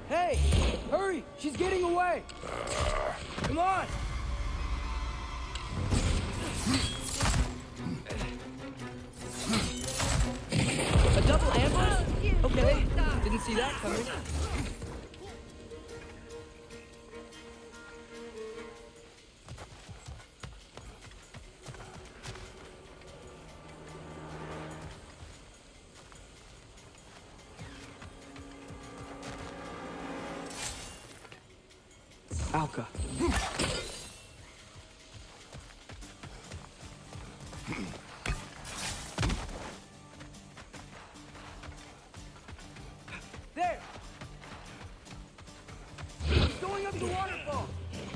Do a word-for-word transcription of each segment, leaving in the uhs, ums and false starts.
Hey! Hurry! She's getting away! Come on! A double ambush? Okay, didn't see that coming. Alka. There! He's going up the waterfall!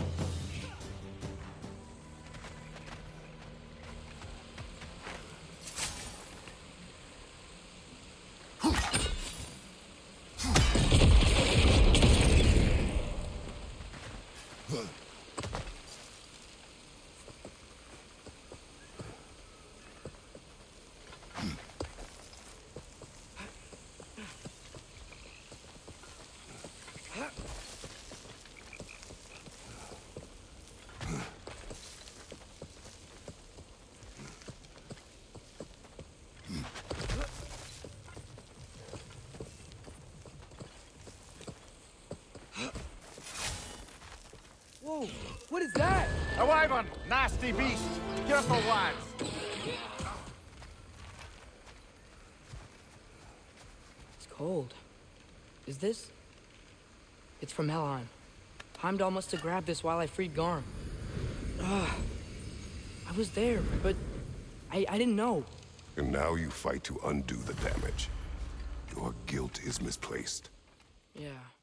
Whoa, what is that? A wyvern! Nasty beast! Careful, lads! It's cold. Is this? It's from Helheim. Heimdall must have grabbed this while I freed Garm. Ugh. I was there, but I, I didn't know. And now you fight to undo the damage. Your guilt is misplaced. Yeah.